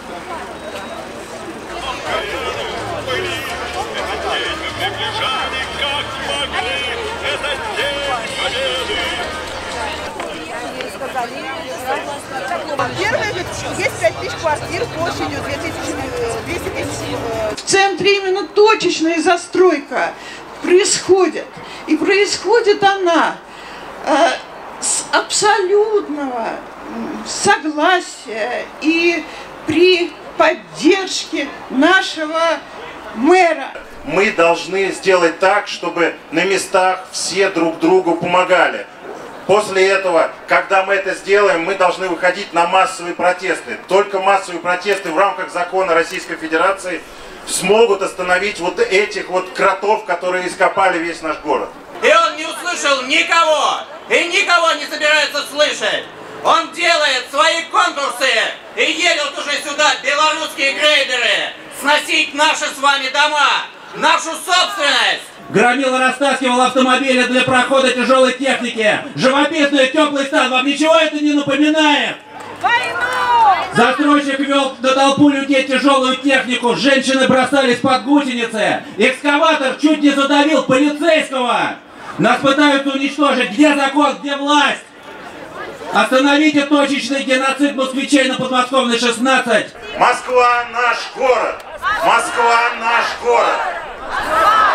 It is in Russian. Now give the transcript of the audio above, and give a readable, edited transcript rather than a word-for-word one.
Первое, есть 5000 квартир площадью 2200 тысяч. В центре именно точечная застройка происходит. И происходит она с абсолютного согласия и при поддержке нашего мэра. Мы должны сделать так, чтобы на местах все друг другу помогали. После этого, когда мы это сделаем, мы должны выходить на массовые протесты. Только массовые протесты в рамках закона Российской Федерации смогут остановить вот этих вот кротов, которые ископали весь наш город. И он не услышал никого, и никого не собирается слышать. Он делает свои конкурсы и едут уже сюда белорусские грейдеры сносить наши с вами дома, нашу собственность. Громила растаскивал автомобили для прохода тяжелой техники. Живописный теплый стан. Вам ничего это не напоминает? Войну! Застройщик вел на толпу людей тяжелую технику. Женщины бросались под гусеницы. Экскаватор чуть не задавил полицейского. Нас пытаются уничтожить. Где закон, где власть? Остановите точечный геноцид москвичей на Подмосковной 16. Москва наш город! Москва наш город!